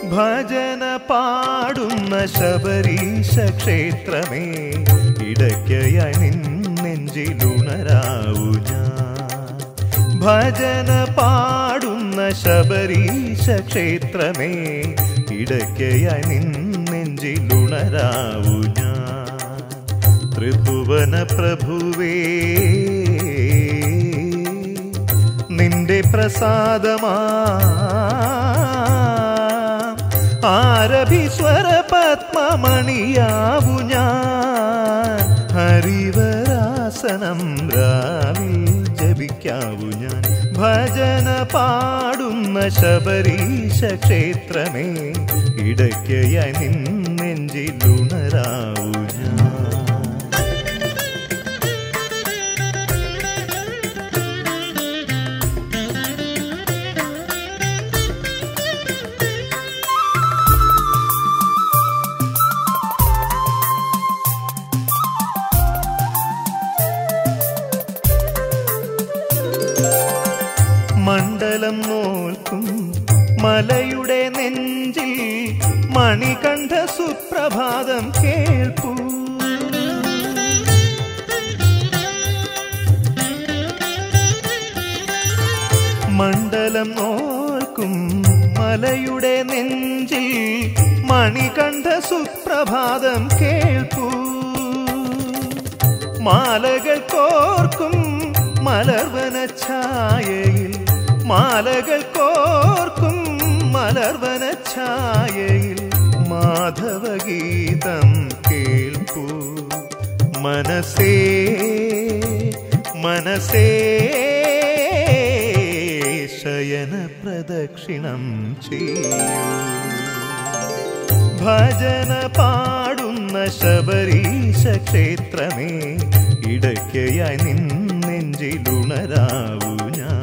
ഭജന പാടുന്ന ശബരീശ ക്ഷേത്രമേ ഇടയ്ക്കയായി നിൻ നെഞ്ചിലുണരാവൂ ഞാൻ. ഭജന പാടുന്ന ശബരീശ ക്ഷേത്രമേ ഇടയ്ക്കയായി നിൻ നെഞ്ചിലുണരാവൂ ഞാൻ. ത്രിഭുവന പ്രഭുവേ നിന്റെ പ്രസാദമാ ആരഭീശ്വര പത്മമണിയാവു ഞാൻ. ഹരിവരാസനം രാവിൽ ജപിക്കാവു ഞാൻ. ഭജന പാടുന്ന ശബരീശ ക്ഷേത്രമേ ഇടയ്ക്കയായി നിൻ നെഞ്ചിലുണരാവു ഞാൻ. മണ്ഡലം നോൽക്കും മലയുടെ നെഞ്ചിൽ മണികണ്ഠ സുപ്രഭാതം കേൾപ്പൂ. മണ്ഡലം നോൽക്കും മലയുടെ നെഞ്ചിൽ മണികണ്ഠ സുപ്രഭാതം കേൾപ്പൂ. മാലകൾ കോർക്കും മലർവന ഛായയിൽ മാലകൾ കോർക്കും മലർവന ഛായയിൽ മാധവഗീതം കേൾപ്പൂ. മനസ്സേ മനസ്സേ ശയന പ്രദക്ഷിണം ചെയ്യൂ. ഭജന പാടുന്ന ശബരീശ ക്ഷേത്രമേ ഇടയ്ക്കയായി നിൻ നെഞ്ചിലുണരാവൂ ഞാൻ.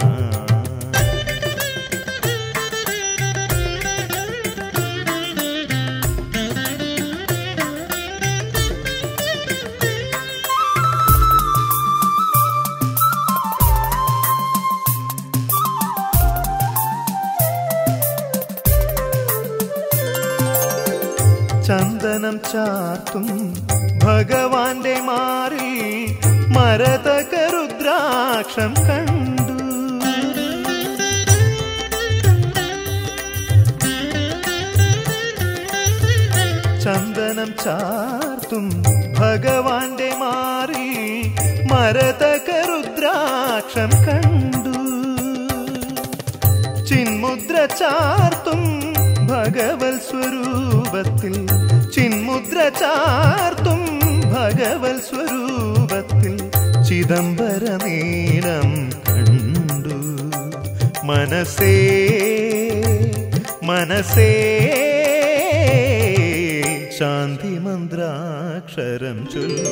ചന്ദനം ചാർത്തും ഭഗവാന്റെ മാറിൽ മരതക രുദ്രാക്ഷം കണ്ടു. ചന്ദനം ചാർത്തും ഭഗവാന്റെ മാറിൽ മരതക രുദ്രാക്ഷം കണ്ടു. ചിന്മുദ്ര ചാർത്തും ഭഗവത് സ്വരൂപത്തിൽ ചിന്മുദ്ര ചാർത്തും ഭഗവത് സ്വരൂപത്തിൽ ചിദംബരനീളം കണ്ടു. മനസ്സേ മനസ്സേ ശാന്തി മന്ത്രാക്ഷരം ചൊല്ലൂ.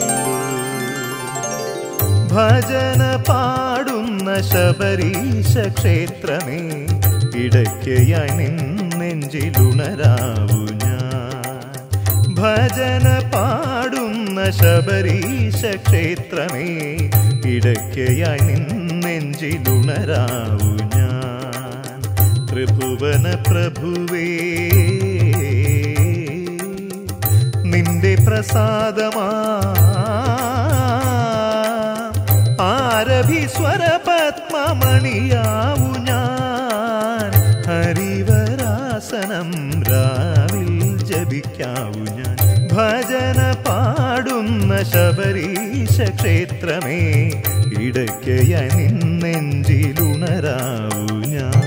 ഭജന പാടുന്ന ശബരീശ ക്ഷേത്രമേ ഇടയ്ക്കയായി നിൻ നെഞ്ചിലുണരാവൂ ഞാൻ. ഭജന പാടുന്ന ശബരീശ ക്ഷേത്രമേ ഇടയ്ക്കയായി നിൻ നെഞ്ചിലുണരാവൂ ഞാൻ. ത്രിഭുവന പ്രഭുവേ നിന്റെ പ്രസാദമാ ആരഭീശ്വര പത്മമണിയാവു ഞാൻ. ഹരിവരാസനം രാവിൽ ജപിക്കാവു ഞാൻ. ഭജന പാടുന്ന ശബരീശ ക്ഷേത്രമേ ഇടയ്ക്കയായി നിൻ നെഞ്ചിലുണരാവു ഞാൻ.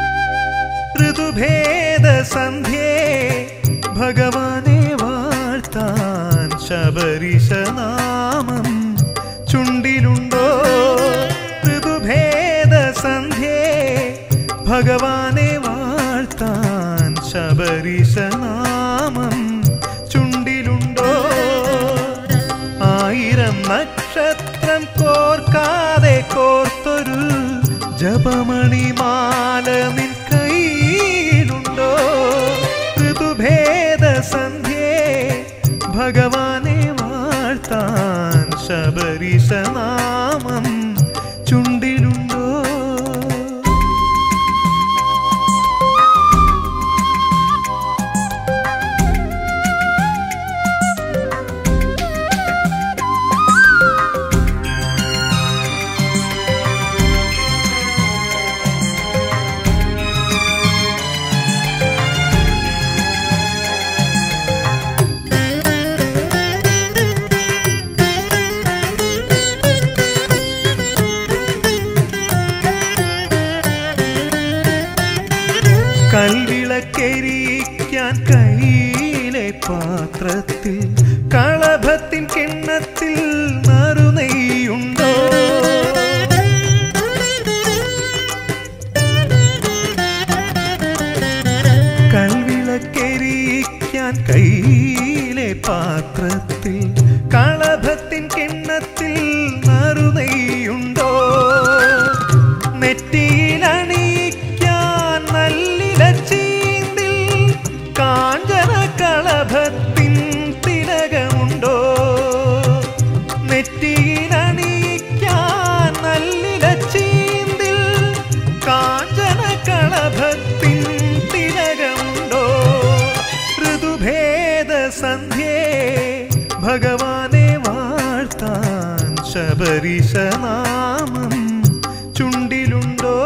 ഋതുഭേദ സന്ധ്യേ ഭഗവാനെ വാഴ്ത്തി ശബരീശനാമം ചുണ്ടിലുണ്ടോ? ഋതുഭേദ സന്ധ്യേ ഭഗവാനെ വാഴ്ത്താൻ ശബരീശനാമം ചുണ്ടിലുണ്ടോ? ആയിരം നക്ഷത്രം കോർക്കാതെ കോർത്തൊരു ജപമണിമാല നിൻ കയ്യിലുണ്ടോ? ഋതുഭേദ സന്ധ്യേ ഭഗവാനെ വാഴ്ത്താൻ ശബരീശനാമം ചുണ്ടിലുണ്ടോ? കൽവിളക്കെരിക്കാൻ കയ്യിലെ പാത്രത്തിൽ കളഭത്തിൻ കിണ്ണത്തിൽ നറുനെയ്യുണ്ടോ? കൽവിളക്കെരിക്കാൻ കയ്യിലെ പാത്രത്തിൽ കളഭത്തിൻ കിണ്ണത്തിൽ നറുനെയ്യുണ്ടോ? നെറ്റിയിലണിയിക്കാൻ നല്ലിലച്ചീന്തിൽ കാഞ്ചന കളഭത്തിൻ തിലകമുണ്ടോ? നെറ്റിയിലണിയിക്കാൻ നല്ലിലച്ചീന്തിൽ കാഞ്ചന കളഭത്തിൻ തിലകമുണ്ടോ? ഋതുഭേദ സന്ധ്യേ ഭഗവാനെ വാഴ്ത്താൻ ശബരീശനാമം ചുണ്ടിലുണ്ടോ?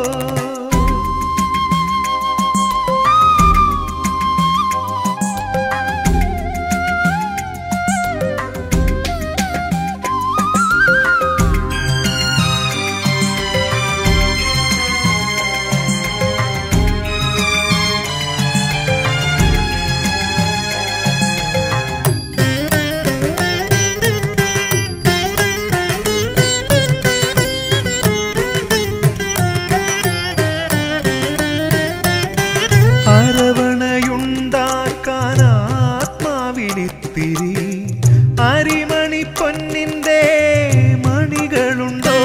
അരവണയുണ്ടാക്കാൻ ആത്മാവിലിത്തിരി അരിമണി പൊന്നിന്റെ മണികളുണ്ടോ?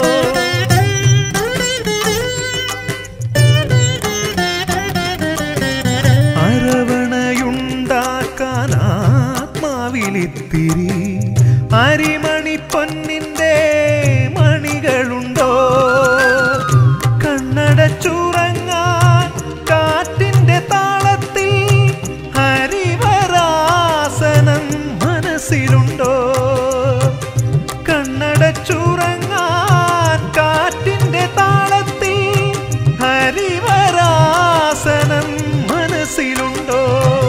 അരവണയുണ്ടാക്കാൻ ആത്മാവിലിത്തിരി അരിമണി പൊന്നിന്റെ മണികളുണ്ടോ? കണ്ണടച്ചുറങ്ങാൻ കാറ്റിന്റെ താളത്തിൽ ഹരിവരാസനം മനസ്സിലുണ്ടോ? കണ്ണടച്ചുറങ്ങാൻ കാറ്റിന്റെ താളത്തിൽ ഹരിവരാസനം മനസ്സിലുണ്ടോ?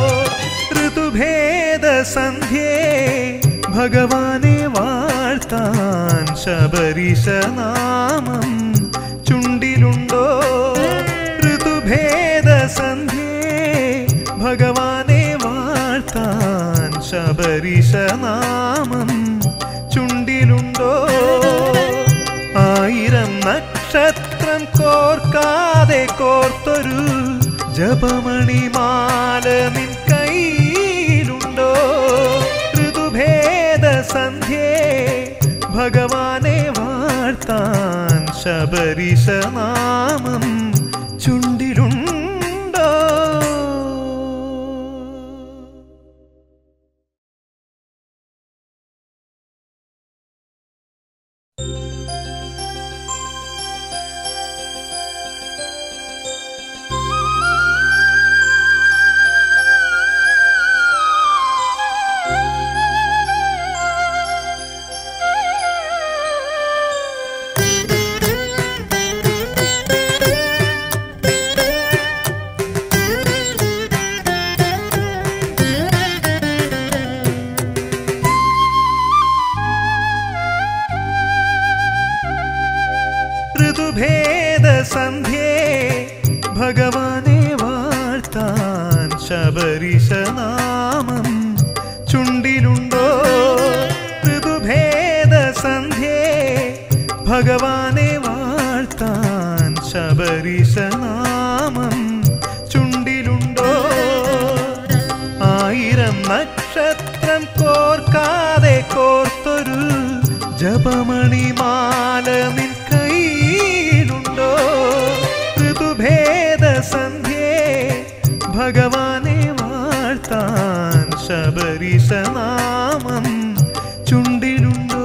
ഋതുഭേദ സന്ധ്യേ ഭഗവാനെ വാഴ്ത്താൻ ശബരീശനാമം ചുണ്ടിലുണ്ടോ? ഋതുഭേദ സന്ധ്യേ ഭഗവാനെ വാഴ്ത്താൻ ശബരീശനാമം ചുണ്ടിലുണ്ടോ? ആയിരം നക്ഷത്രം കോർക്കാതെ കോർത്തൊരു ജപമണിമാല നിൻ കയ്യിലുണ്ടോ? ഋതുഭേദ സന്ധ്യേ ഭഗവാനെ വാഴ്ത്താൻ ശബരീശനാമം ചുണ്ടിലുണ്ടോ? ഋതുഭേദ സന്ധ്യേ ഭഗവാനെ വാഴ്ത്താൻ ശബരീശനാമം ചുണ്ടിലുണ്ടോ? ഭഗവാനെ വാഴ്ത്താൻ ശബരീശനാമം ചുണ്ടിലുണ്ടോ? 1000 നക്ഷത്രം കോർക്കാതെ കോർത്തൊരു ജപമണിമാല നിൻ കയ്യിലുണ്ടോ? ഋതുഭേദ സന്ധ്യേ ഭഗവാനെ വാഴ്ത്താൻ ശബരീശനാമം ചുണ്ടിലുണ്ടോ?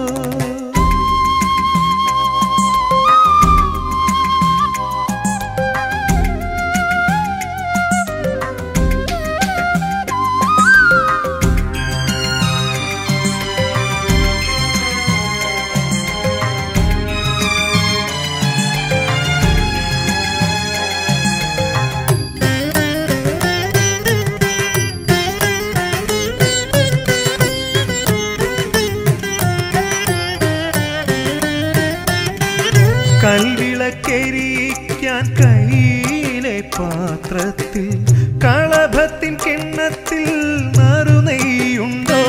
കൽവിളക്കെരിക്കാൻ കയ്യിലെ പാത്രത്തിൽ കളഭത്തിൻ കിണ്ണത്തിൽ നറുനെയ്യുണ്ടോ?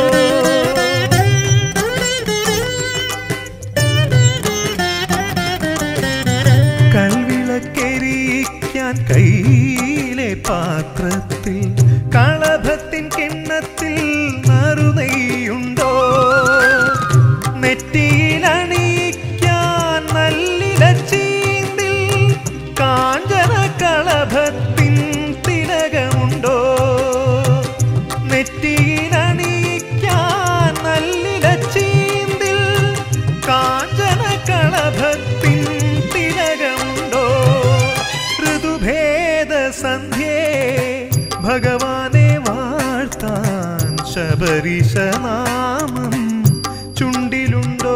കൽവിളക്കെരിക്കാൻ കയ്യിലെ പാത്രത്തിൽ കളഭത്തിൻ കിണ്ണത്തിൽ നറുനെയ്യുണ്ടോ? നെറ്റിയിലണിയിക്കാൻ നല്ലിലച്ചീന്തിൽ കാഞ്ചന കളഭത്തിൻ തിലകമുണ്ടോ? നെറ്റിയിലണിയിക്കാൻ നല്ലിലച്ചീന്തിൽ കാഞ്ചന കളഭത്തിൻ തിലകമുണ്ടോ? ഋതുഭേദ സന്ധ്യേ ഭഗവാനെ വാഴ്ത്താൻ ശബരീശനാമം ചുണ്ടിലുണ്ടോ?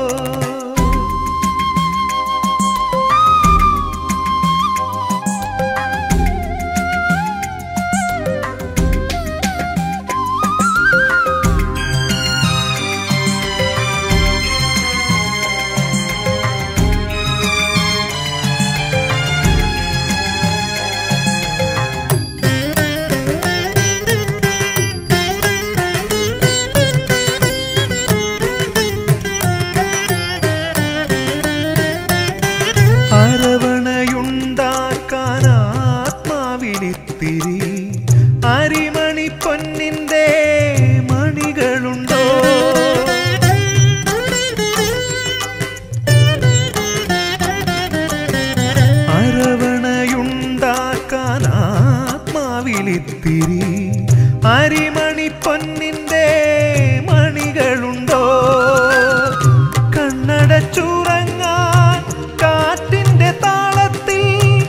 അരവണയുണ്ടാക്കാൻ ആത്മാവിലിത്തിരി അരിമണി പൊന്നിന്റെ മണികളുണ്ടോ? അരവണയുണ്ടാക്കാൻ ആത്മാവിലിത്തിരി അരിമണി പൊന്നിന്റെ മണികളുണ്ടോ? കണ്ണടച്ചുറങ്ങാൻ കാറ്റിന്റെ താളത്തിൽ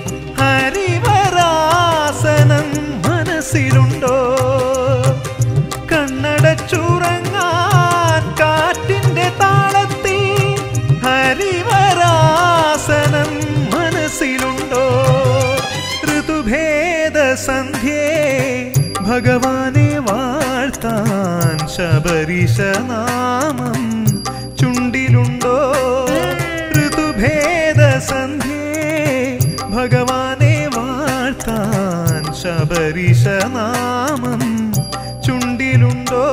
ഹരിവരാസനം മനസ്സിലുണ്ടോ? കണ്ണടച്ചുറങ്ങാൻ കാറ്റിന്റെ താളത്തിൽ ഹരിവരാസനം മനസ്സിലുണ്ടോ? ഋതുഭേദ സന്ധ്യേ ഭഗവാനെ വാഴ്ത്താൻ ശബരീശനാമം ചുണ്ടിലുണ്ടോ? ഋതുഭേദ സന്ധ്യേ ഭഗവാനെ വാഴ്ത്താൻ ശബരീശനാമം ചുണ്ടിലുണ്ടോ?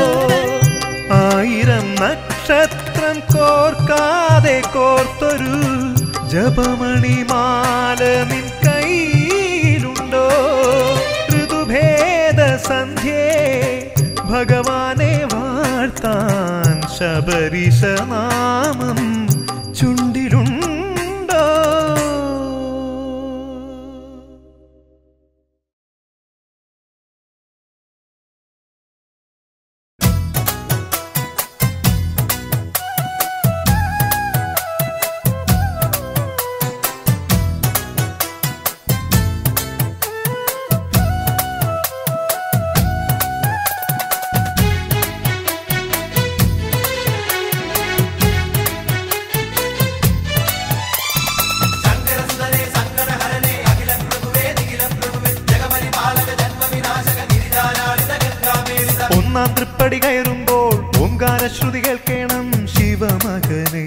1000 നക്ഷത്രം കോർക്കാതെ കോർത്തൊരു ജപമണിമാല നിൻ കയ്യിലുണ്ടോ? ഋതുഭേദ സന്ധ്യേ ഭഗവാനെ വാഴ്ത്താൻ ശബരീശനാമം ചുണ്ടിലുണ്ടോ? ഒന്നാം തൃപ്പടി കയറുമ്പോൾ ഓംകാരശ്രുതി കേൾക്കണം ശിവമകനെ.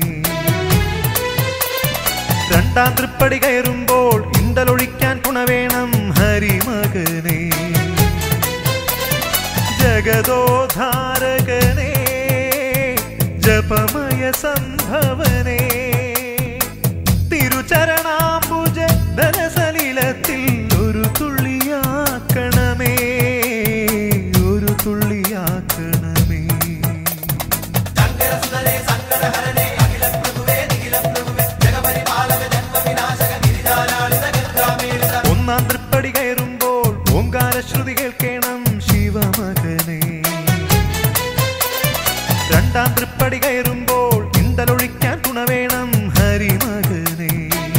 രണ്ടാം തൃപ്പടി കയറുമ്പോൾ ഇണ്ടലൊഴിക്കാൻ തുണവേണം ഹരിമകനെ. ജഗദോദ്ധാരകനെ ജപമയ സംഭവനേ ഓങ്കാരശ്രുതി കേൾക്കണം ശിവമകനെ. രണ്ടാം തൃപ്പടി കയറുമ്പോൾ ഇണ്ടലൊഴിക്കാൻ തുണ വേണം ഹരിമകനെ.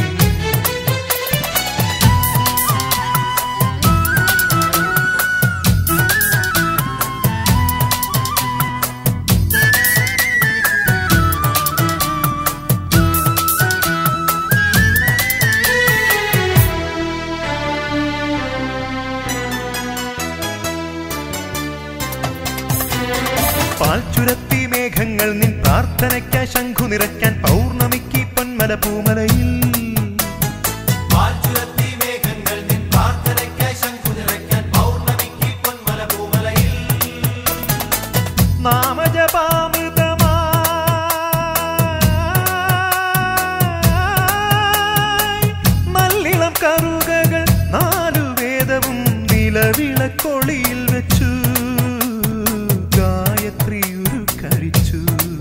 പാൽച്ചുരത്തി മേഘങ്ങൾ നിൻ പ്രാർത്ഥനയ്ക്കായി ശംഖു നിറയ്ക്കാൻ പൗർണമിക്ക് പൊന്മല പൂമലയിൽ. പാൽച്ചുരത്തി മേഘങ്ങൾ നിൻ പ്രാർത്ഥനയ്ക്കായി ശംഖു നിറയ്ക്കാൻ പൗർണമിക്ക് പൊന്മല പൂമലയിൽ. നാമജപാമൃതമായി നല്ലിളം കറുകകൾ നാലു വേദവും നിലവിളക്കൊളിയിൽ വെച്ചു കഴിച്ചു.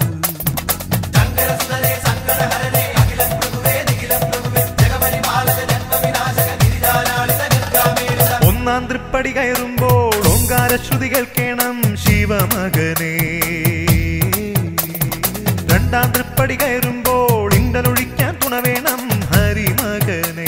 ഒന്നാം തൃപ്പടി കയറുമ്പോൾ ഓങ്കാരശ്രുതി കേൾക്കണം ശിവമകനെ. രണ്ടാം തൃപ്പടി കയറുമ്പോൾ ഇണ്ടലൊഴിക്കാൻ തുണ വേണം ഹരിമകനെ.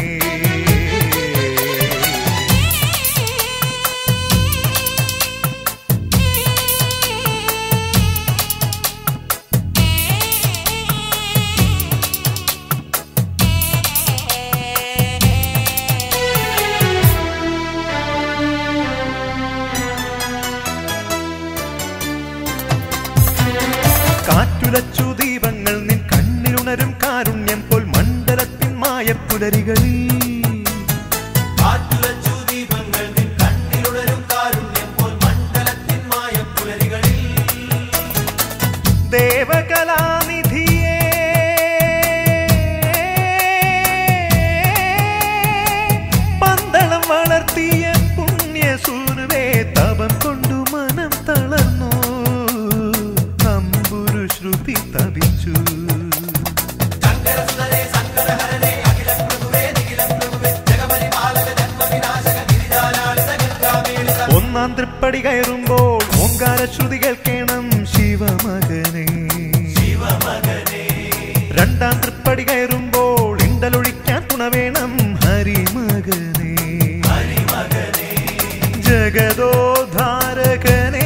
കാറ്റുലച്ചു ദീപങ്ങൾ നിൻ കണ്ണിലുണരും കാരുണ്യം പോൽ മണ്ഡലത്തിൻ മായപ്പുലരികളിൽ. കാറ്റുലച്ചു ദീപങ്ങൾ നിൻ കണ്ണിലുണരും കാരുണ്യം പോൽ മണ്ഡലത്തിൻ മായപ്പുലരികളിൽ. ദേവകലാനിധിയേ പന്തളം വളർത്തിയ പുണ്യസൂനുവേ തപം കൊണ്ടു മനം തളർന്നു ശ്രുതി തപിച്ചു. ഒന്നാം തൃപ്പടി കയറുമ്പോൾ ഓങ്കാരശ്രുതി കേൾക്കണം ശിവമകനെ. രണ്ടാം തൃപ്പടി കയറുമ്പോൾ ഇണ്ടലൊഴിക്കാൻ തുണ വേണം ഹരിമകനെ. ജഗദോദ്ധാരകനെ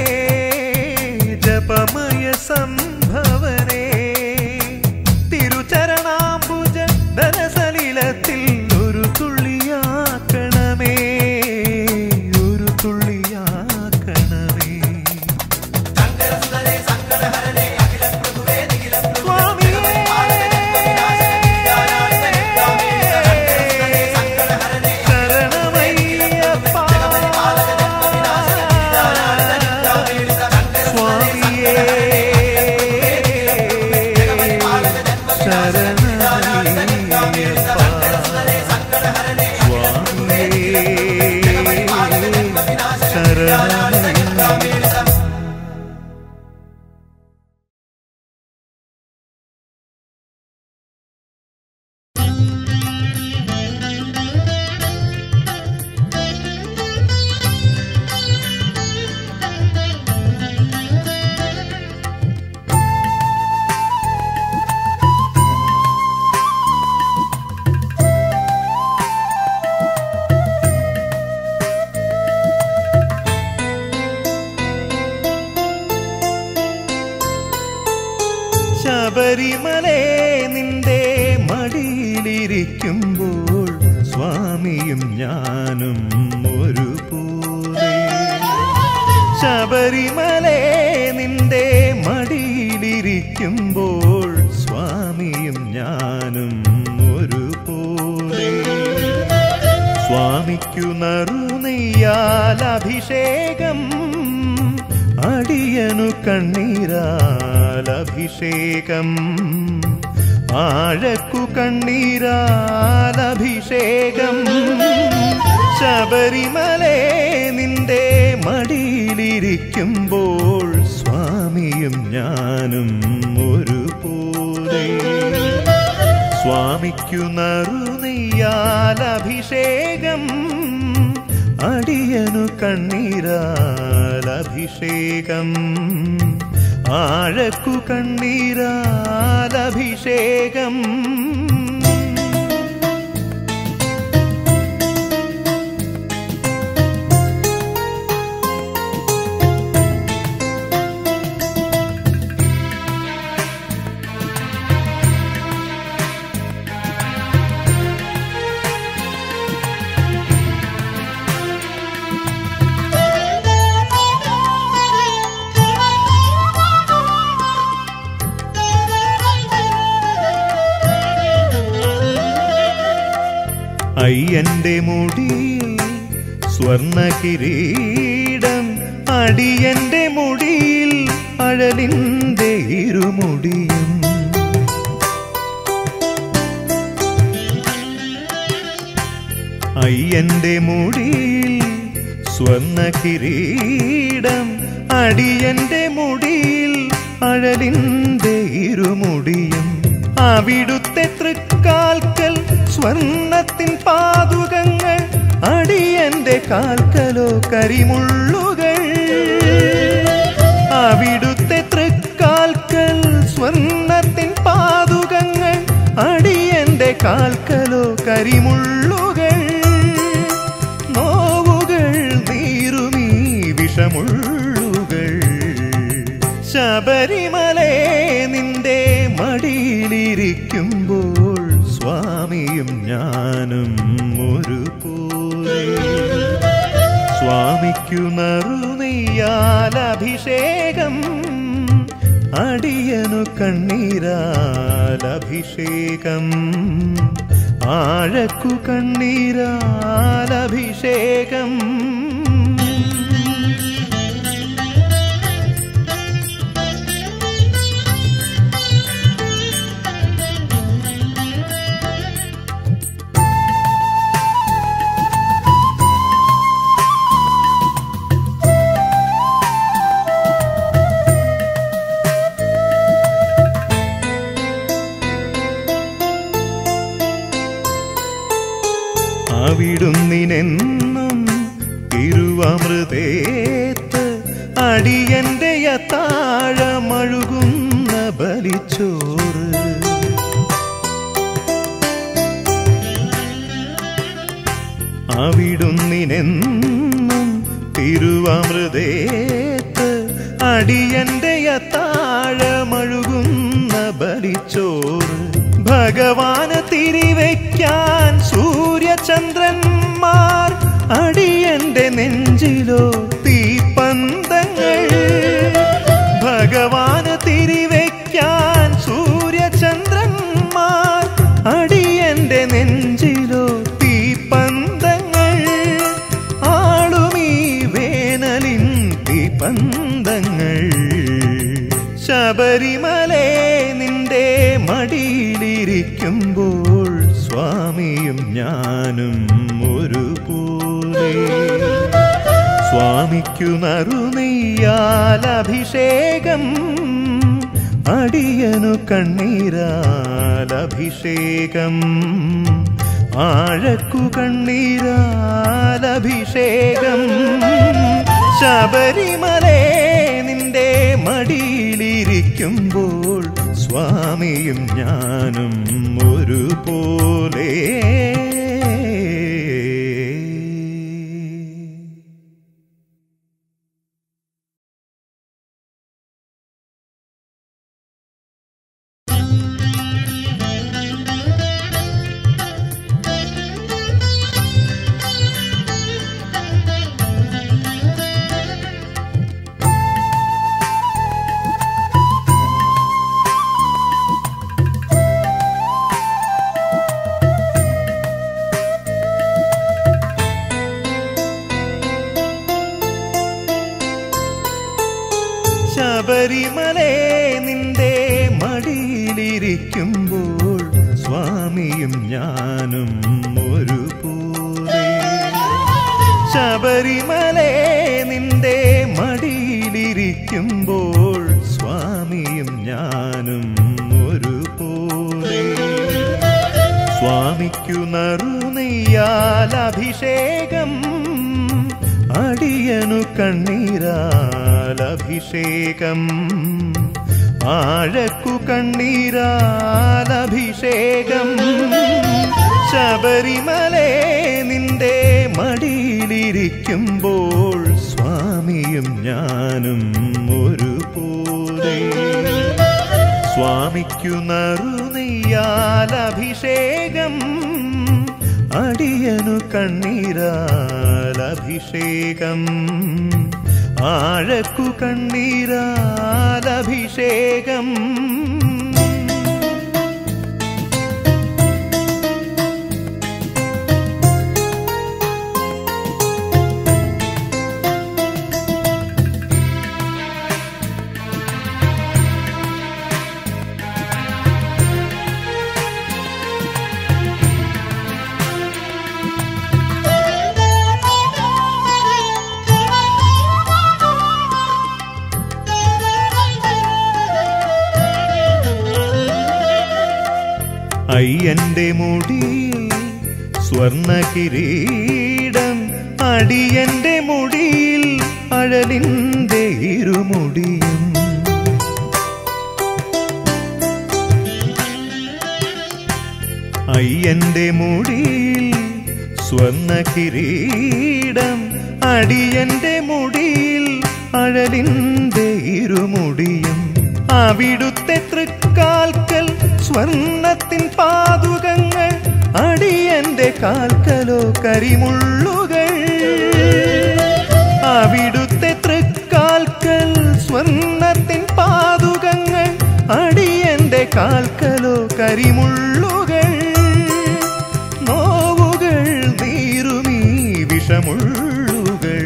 ജപമയ സംഭവനെ തിരുചരണാംബുജ ധനസലിലത്തിൽ ഒരു തുള്ളിയാക്കണമേ, ഒരു തുള്ളിയാക്കണമേ. ശബരിമലേ നിന്റെ മടിയിലിരിക്കുമ്പോൾ സ്വാമിയും ഞാനും ഒരുപോലെ. ശബരിമലേ നിന്റെ മടിയിലിരിക്കുമ്പോൾ സ്വാമിയും ഞാനും ഒരുപോലെ. സ്വാമിക്കു നറുനെയ്യാൽ അഭിഷേകം അടിയനു കണ്ണീരാൽ അഭിഷേകം ആഴക്കു കണ്ണീരാൽ അഭിഷേകം. ശബരിമലേ നിന്റെ മടിയിലിരിക്കുമ്പോൾ സ്വാമിയും ഞാനും ഒരുപോലെ. സ്വാമിക്കു നറുനെയ്യാൽ അഭിഷേകം അടിയനു കണ്ണീരാലഭിഷേകം ആഴക്കു കണ്ണീരാലഭിഷേകം അയ്യന്റെ മുടിയിൽ സ്വർണ്ണ കിരീടം അടിയന്റെ മുടിയിൽ അഴലിന്റെ ഇരുമുടിയും അയ്യന്റെ മുടിയിൽ സ്വർണ്ണ കിരീടം അടിയന്റെ മുടിയിൽ അഴലിന്റെ ഇരുമുടിയും അവിടുത്തെ തൃക്കാൽക്കൽ സ്വർണ്ണത്തിൻ പാതുകങ്ങൾ അടിയന്റെ കാൽക്കലോ കരിമുള്ളുകൾ അവിടുത്തെ തൃക്കാൽക്കൽ സ്വർണ്ണത്തിൻ പാതുകങ്ങൾ അടിയന്റെ കാൽക്കലോ കരിമുള്ളുകൾ നോവുകൾ നീറുമീ വിഷമുള്ളുകൾ ശബരിമലേ നിന്റെ മടിയിലിരിക്കുമ്പോൾ സ്വാമിയും ഞാനും ഒരുപോലെ സ്വാമിക്കു നറുനെയ്യാലഭിഷേകം അടിയനു കണ്ണീരാലഭിഷേകം ആഴക്കു കണ്ണീരാലഭിഷേകം അവിടുന്നിനെന്നും തിരുവമൃതേത്ത് അടിയന്റെ യത്താഴമഴുകുന്ന ബലിച്ചോറ് അവിടുന്നിനെന്നും തിരുവമൃതേത്ത് അടിയന്റെ യത്താഴമഴുകുന്ന ബലിച്ചോറ് ഭഗവാന് തിരിവയ്ക്കാൻ സൂര്യചന്ദ്രന്മാർ അടിയന്റെ നെഞ്ചിലോ തീപ്പന്തങ്ങൾ ഭഗവാന് തിരിവയ്ക്കാൻ സൂര്യചന്ദ്രന്മാർ അടിയന്റെ നെഞ്ചിലോ തീപ്പന്തങ്ങൾ ആളുമീ വേനലിൻ തീപ്പന്തങ്ങൾ ശബരിമലേ നിന്റെ മടിയിലിരിക്കുമ്പോൾ സ്വാമിയും ഞാനും ഒരുപോലെ സ്വാമിക്കു നറുനെയ്യാലഭിഷേകം അടിയനു കണ്ണീരാലഭിഷേകം ആഴക്കു കണ്ണീരാലഭിഷേകം ശബരിമലേ നിന്റെ മടിയിലിരിക്കുമ്പോൾ സ്വാമിയും ഞാനും ഒരുപോലെ ശബരിമലേ നിന്റെ മടിയിലിരിക്കുമ്പോൾ സ്വാമിയും ഞാനും ഒരുപോലെ ശബരിമലേ നിന്റെ മടിയിലിരിക്കുമ്പോൾ സ്വാമിയും ഞാനും ഒരുപോലെ സ്വാമിക്കു നറുനെയ്യാലഭിഷേകം അടിയനു കണ്ണീരാലഭിഷേകം ആഴക്കു കണ്ണീരാലഭിഷേകം ശബരിമലേ നിന്റെ മടിയിലിരിക്കുമ്പോൾ സ്വാമിയും ഞാനും ഒരുപോലെ സ്വാമിക്കു നറുനെയ്യാലഭിഷേകം അടിയനു കണ്ണീരാലഭിഷേകം ആഴക്കു കണ്ണീരാലഭിഷേകം അയ്യന്റെ മുടിയിൽ സ്വർണ്ണ കിരീടം അടിയന്റെ മുടിയിൽ അഴലിന്റെ ഇരുമുടിയും അയ്യന്റെ മുടിയിൽ സ്വർണ്ണ കിരീടം അടിയന്റെ മുടിയിൽ അഴലിന്റെ ഇരുമുടിയും അവിടുത്തെ തൃക്കാൽക്കൽ സ്വർണ്ണത്തിൻ പാതുകങ്ങൾ അടിയന്റെ കാൽക്കലോ കരിമുള്ളുകൾ അവിടുത്തെ തൃക്കാൽക്കൽ സ്വർണ്ണത്തിൻ പാതുകങ്ങൾ അടിയന്റെ കാൽക്കലോ കരിമുള്ളുകൾ നോവുകൾ നീറുമീ വിഷമുള്ളുകൾ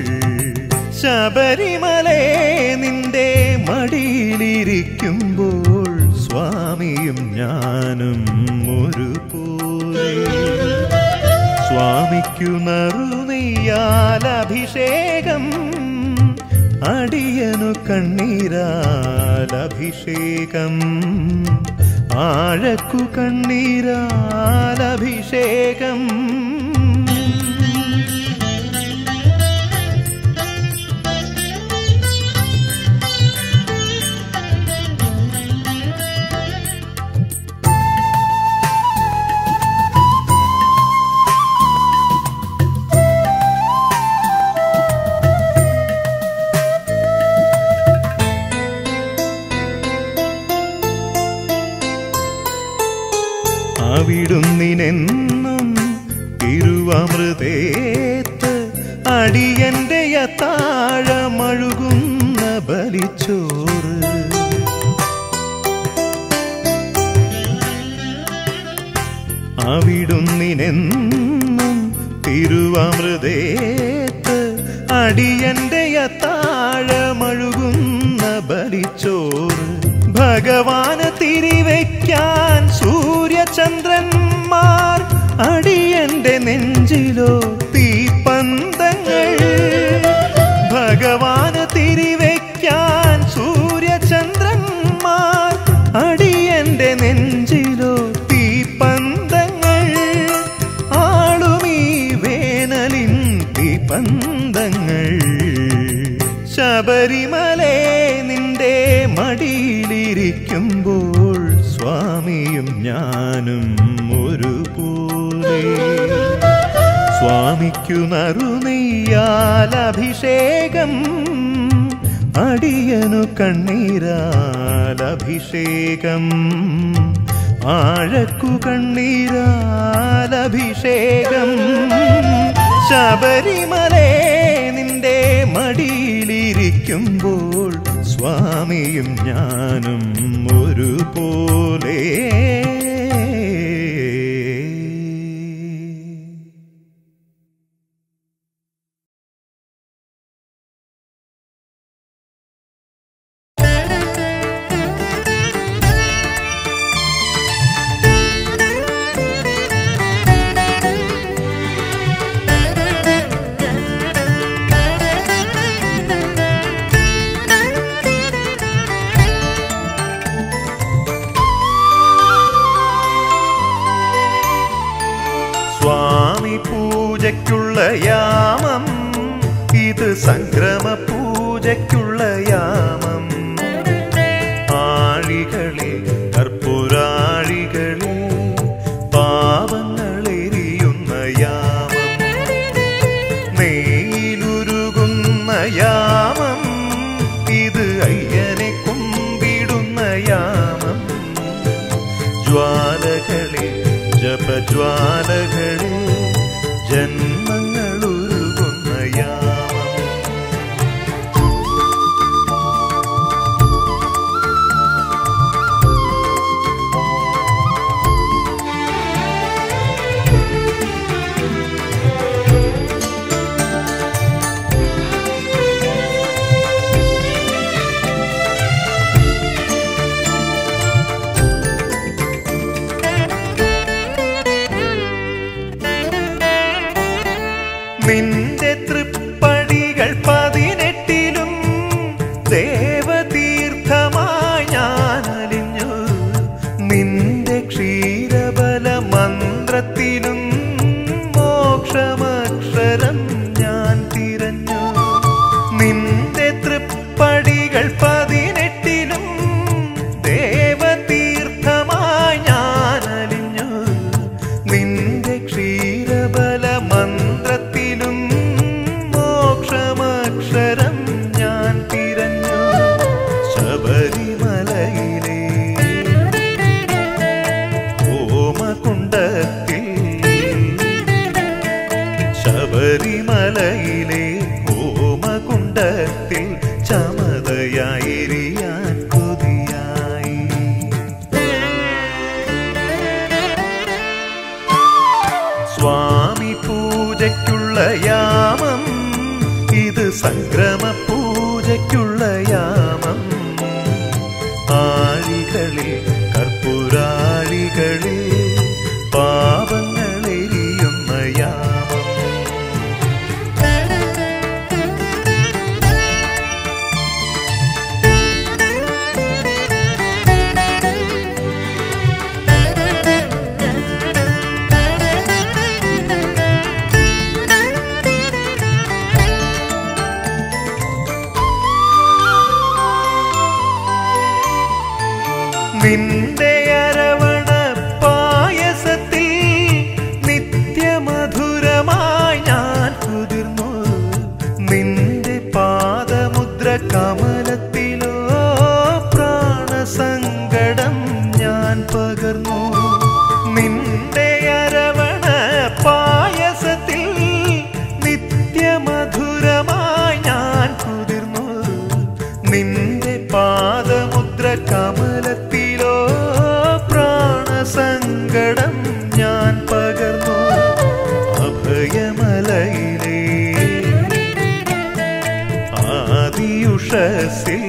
ശബരിമലേ നിന്റെ മടിയിലിരിക്കുമ്പോൾ സ്വാമിയും ഞാനും ഒരുപോലെ സ്വാമിക്കു നറുനെയ്യാലഭിഷേകം അടിയനു കണ്ണീരാലഭിഷേകം ആഴക്കു കണ്ണീരാലഭിഷേകം അവിടുന്നിനെന്നും തിരുവമൃതേത്ത് അടിയന്റെ താഴമഴുകുന്ന ബലിച്ചോറ് അവിടുന്നിനെന്നും തിരുവമൃതേത്ത് അടിയന്റെ താഴമഴുകുന്ന ബലിച്ചോറ് ഭഗവാന് തിരിവയ്ക്കാൻ സൂര്യചന്ദ്രന്മാർ അടിയന്റെ നെഞ്ചിലോ തീപ്പന്തങ്ങൾ ഭഗവാന് തിരിവയ്ക്കാൻ സൂര്യചന്ദ്രന്മാർ അടിയന്റെ നെഞ്ചിലോ തീപ്പന്തങ്ങൾ ആളുമീ വേനലിൻ തീപ്പന്തങ്ങൾ ശബരിമലേ നിന്റെ മടിയിലിരിക്കുമ്പോൾ സ്വാമിയും ഞാനും ഒരുപോലെ സ്വാമിക്കു നറുനെയ്യാലഭിഷേകം അടിയനു കണ്ണീരാലഭിഷേകം ആഴക്കു കണ്ണീരാലഭിഷേകം ശബരിമലേ നിന്റെ മടിയിലിരിക്കുമ്പോൾ സ്വാമിയും ഞാനും ഒരുപോലെ ഇത് സംക്രമ പൂജയ്ക്കുള്ള യാമം. ആഴികളിൽ കർപ്പൂരാഴികളിൽ പാപങ്ങളെരിയുന്ന യാമം. നെയ്യിലുരുകുന്ന യാമം. ഇത് അയ്യനെ കുമ്പിടുന്ന യാമം. ജ്വാലകളിൽ ജപജ്വാലകളിൽ ജന്മങ്ങളുരുകുന്ന യാമം. നിന്റെ തൃപ്പടികൾ 18 ദേവതീർത്ഥമായി ഞാനലിഞ്ഞു. നിന്റെ ക്ഷീരബല മന്ത്രത്തിലും മോക്ഷമക്ഷരം ഞാൻ തിരഞ്ഞു. നിന്റെ തൃപ്പടികൾ 18 ദേവതീർത്ഥമായി ഞാനലിഞ്ഞു. നിന്റെ ക്ഷീരബല മന്ത്രത്തിലും മോക്ഷമക്ഷരം ഞാൻ തിരഞ്ഞു. ശബരിമലയിലെ ഹോമകുണ്ടത്തിൽ ശബരിമലയിലെ ഹോമകുണ്ടത്തിൽ ചമതയായിരിയാൻ കൊതിയായി. സ്വാമി പൂജയ്ക്കുള്ള യാമം. ഇത് സംക്രമ പൂജയ്ക്കുള്ള യാമം. ആഴികളിൽ കർപ്പൂരാഴികളിൽ പാപങ്ങളെരിയുന്ന യാമം. നിന്റെ അരവണ പായസത്തിൽ നിത്യമധുരമായി ഞാൻ കുതിർന്നു. നിന്റെ പാദമുദ്ര കമലത്തിലോ പ്രാണസങ്കടം ഞാൻ പകർന്നു. നിന്റെ അരവണ പായസത്തിൽ നിത്യമധുരമായി ഞാൻ കുതിർന്നു. നിന്റെ പാദമുദ്ര കമലത്തിലോ പ്രാണസങ്കടം ഞാൻ പകർന്നു. അഭയമലയിലെ ആദിയുഷസിൽ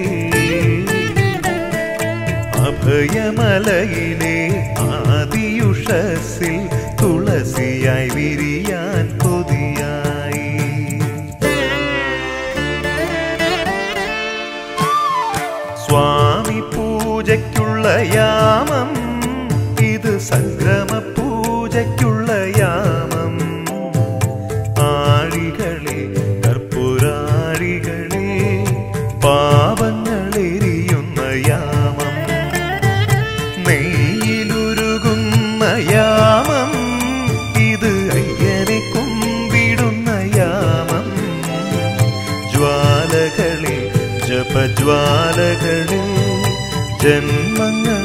അഭയമലയിലെ ആദിയുഷസിൽ തുളസിയായി വിരിയാൻ കൊതിയായി. സ്വാമി പൂജയ്ക്കുള്ള യാമം. ഇത് സംക്രമ പൂജയ്ക്കുള്ള യാമം. ആഴികളിൽ കർപ്പൂരാഴികളിൽ പാപങ്ങളെരിയുന്ന യാമം. നെയ്യിലുരുകുന്ന യാമം. ഇത് അയ്യനെ കുമ്പിടുന്ന യാമം. ജ്വാലകളിൽ ജപജ്വാലകളിൽ ജന്മങ്ങൾ